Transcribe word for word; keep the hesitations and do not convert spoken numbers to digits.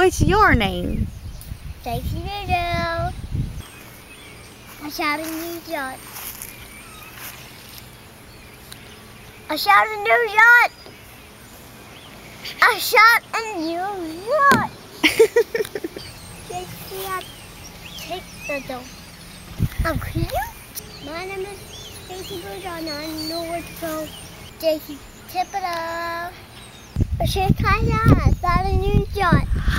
What's your name? C C fifteen. I shot a new shot. I shot a new shot. I shot a new shot. J C, I take the door. I'm cute. My name is J C fifteen. I know where to go. J C, tip it up. I should kind of shot a new shot.